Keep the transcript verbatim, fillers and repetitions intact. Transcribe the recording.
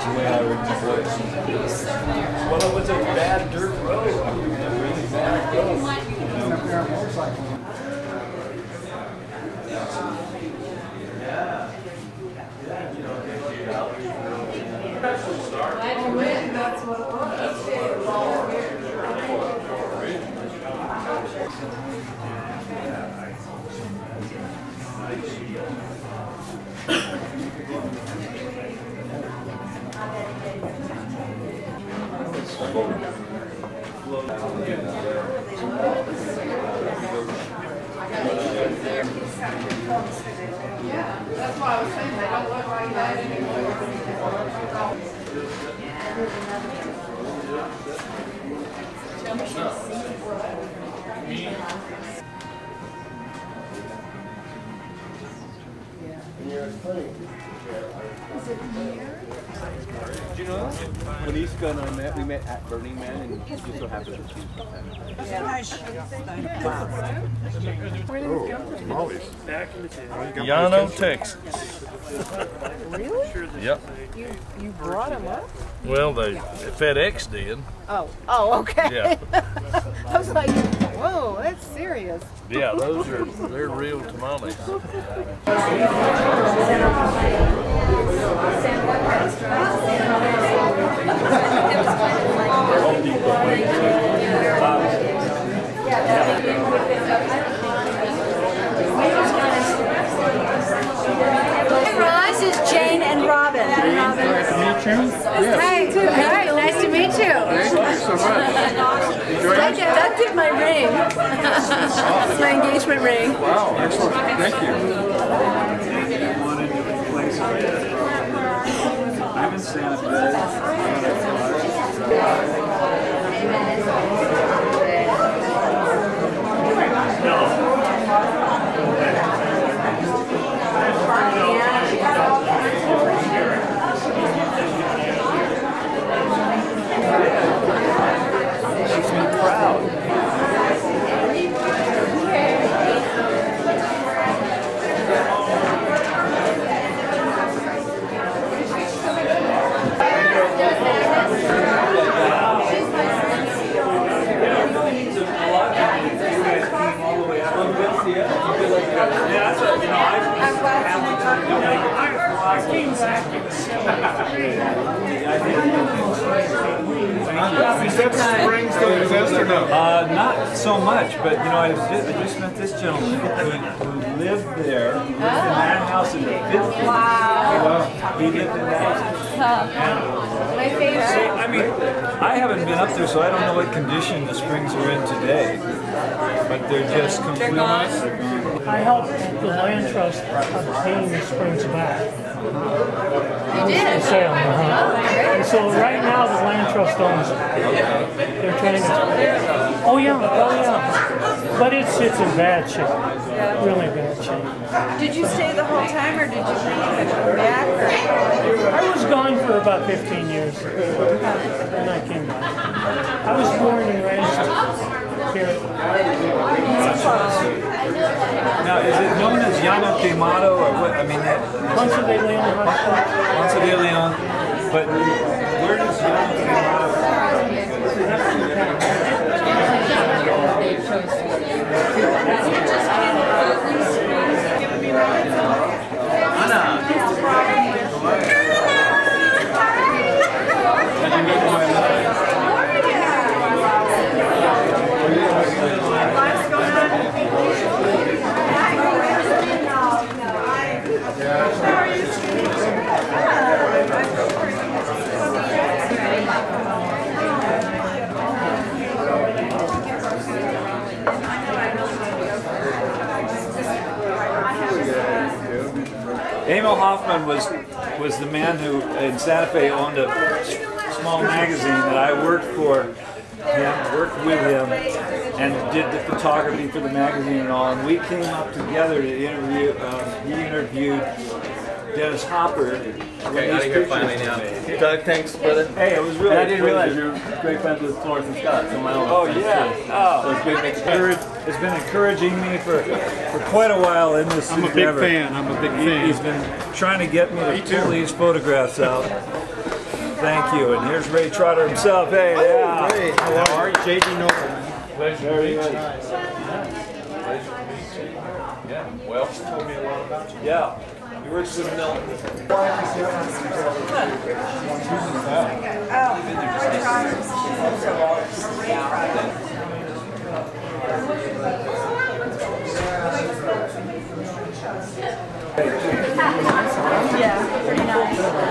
the way I remember it. Well, it was a bad dirt road. A really bad road. That's what it was. Yeah, that's why I was saying they don't look like that anymore. Is it here? Do you know when Iska and I met, we met at Burning Man, and it just so happened that she was Llano, Texas. Really? Yep. You you brought them up? Well, they FedEx did. Oh, oh, okay. Yeah. I was like, whoa, that's serious. Yeah, those are they're real tamales. Hey, Ross, is Jane and Robin. Nice to meet you. Hi, hi, nice to meet you. Thank you so much. That did, that did my ring. That's my engagement ring. Wow, excellent. Thank you. I'm in Santa Fe. Makes me proud. Is that spring still exist or no? Uh, not so much, but you know, I just, I just met this gentleman who, who lived there, lived in that house in the fifties. Wow. He lived in that house. My favorite. See, I mean, I haven't been up there, so I don't know what condition the springs are in today. But they're just completely. I helped the land trust obtain the springs back. You did? Sale, uh-huh. And so right now the land trust owns it. They're trying to. Oh yeah, oh yeah. But it's it's in bad shape. Really bad shape. Did you stay the whole time, or did you leave and come back? Or? I was gone for about fifteen years, and I came back. I was born and raised here. Now, is it known as Llano Quemado or what? I mean, that. Ponce de Leon Hospital. Ponce de Leon. But where does Llano Emil Hoffman was was the man who in Santa Fe owned a small magazine that I worked for him, worked with him, and did the photography for the magazine and all. And we came up together to interview. Uh, he interviewed Dennis Hopper. Okay, out of here finally now. Doug, thanks, brother. Hey, it was really. And I didn't realize pleasure. you were great friends with Florence and Scott. So my own. Oh yeah. Too. Oh, so it's great making encouraged. It's been encouraging me for for quite a while in this. I'm a big fan. I'm a big fan. He's been trying to get me to pull these photographs out. Thank you. And here's Ray Trotter himself. Hey, yeah. Hey, how are you? J D Noble. Pleasure to meet you. Yeah, well, told me a lot about you. Yeah. You worked with Milton. Yeah, pretty nice.